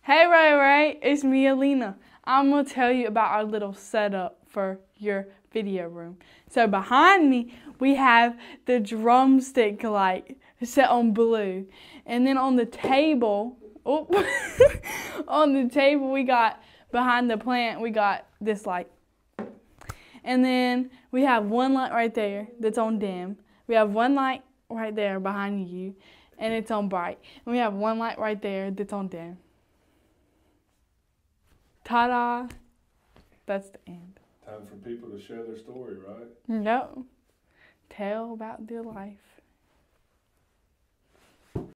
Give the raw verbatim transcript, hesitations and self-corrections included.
Hey Ray Ray, it's me Allenah. I'm going to tell you about our little setup for your video room. So behind me, we have the drumstick light set on blue. And then on the table, oh, on the table we got, behind the plant, we got this light. And then we have one light right there that's on dim. We have one light right there behind you, and it's on bright. And we have one light right there that's on dim. Ta-da! That's the end. Time for people to share their story, right? No. Tell about their life.